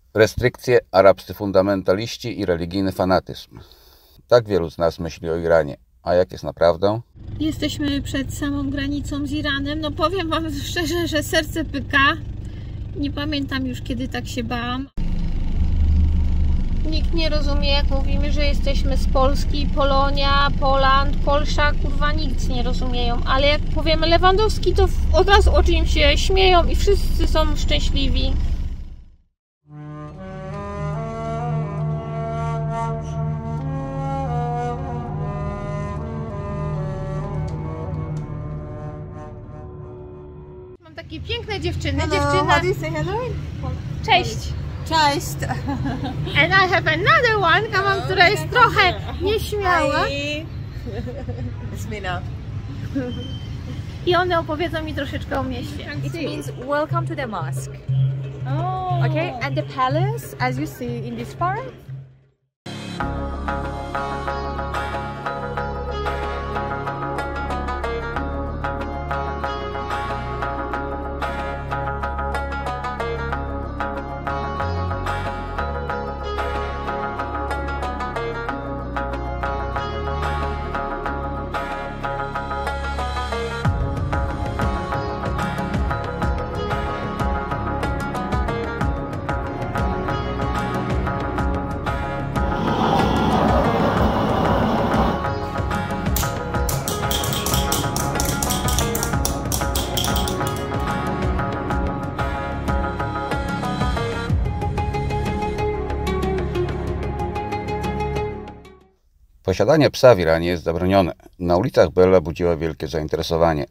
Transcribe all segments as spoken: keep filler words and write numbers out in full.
Restrykcje, arabscy fundamentaliści i religijny fanatyzm. Tak wielu z nas myśli o Iranie. A jak jest naprawdę? Jesteśmy przed samą granicą z Iranem. No powiem wam szczerze, że serce pyka. Nie pamiętam już, kiedy tak się bałam. Nikt nie rozumie, jak mówimy, że jesteśmy z Polski, Polonia, Poland, Polsza, kurwa, nikt nie rozumieją. Ale jak powiemy Lewandowski, to od razu oczy im się śmieją i wszyscy są szczęśliwi. Mam takie piękne dziewczyny. Hello, Dziewczyna... how do you say hello? Cześć! Cześć! And I have another one, Kama, która jest trochę nieśmiała. Hi. It's Mina. I one opowiedzą mi troszeczkę o mieście. It means welcome to the mosque. Oh. Okay, and the palace, as you see in this part. Posiadanie psa w Iranie jest zabronione. Na ulicach Bella budziła wielkie zainteresowanie.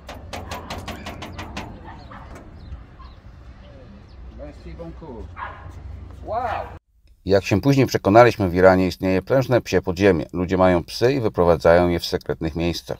Jak się później przekonaliśmy, w Iranie istnieje prężne psie podziemie. Ludzie mają psy i wyprowadzają je w sekretnych miejscach.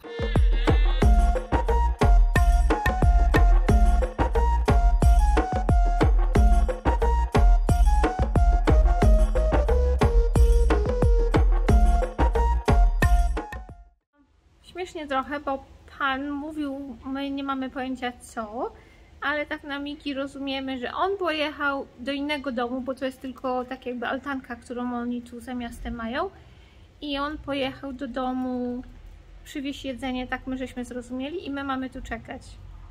Śmiesznie trochę, bo pan mówił, my nie mamy pojęcia co, ale tak na migi rozumiemy, że on pojechał do innego domu, bo to jest tylko tak jakby altanka, którą oni tu za miastem mają, i on pojechał do domu przywieźć jedzenie, tak my żeśmy zrozumieli, i my mamy tu czekać.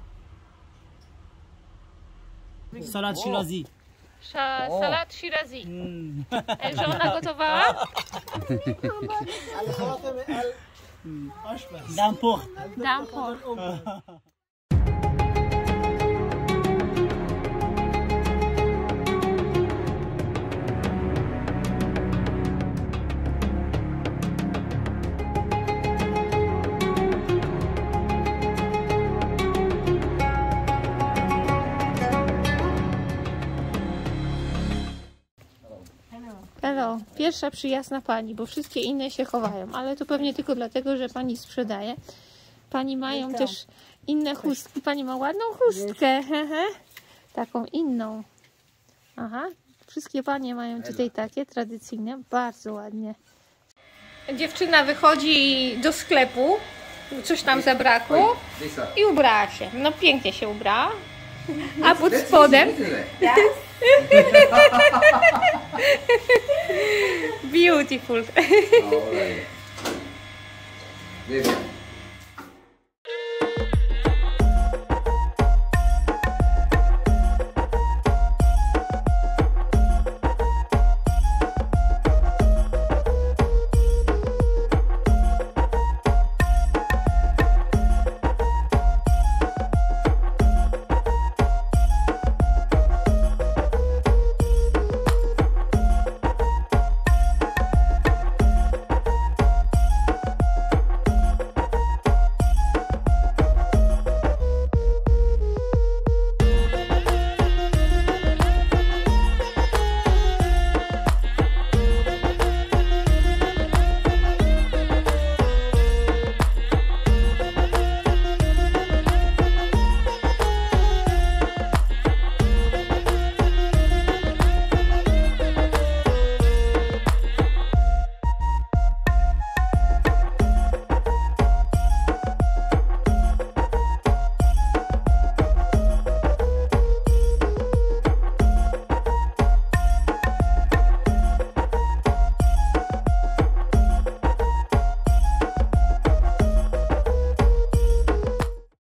Salat Shirazi. Sza, salat Shirazi. Mm. Że ona gotowała? Dampur. Dampur. Hello, pierwsza przyjazna pani, bo wszystkie inne się chowają, ale to pewnie tylko dlatego, że pani sprzedaje. Pani mają też inne chustki. Pani ma ładną chustkę, hehe. Taką inną. Aha, wszystkie panie mają tutaj takie tradycyjne, bardzo ładnie. Dziewczyna wychodzi do sklepu, coś tam zabrakło i ubrała się. No pięknie się ubrała. A pod spodem beautiful.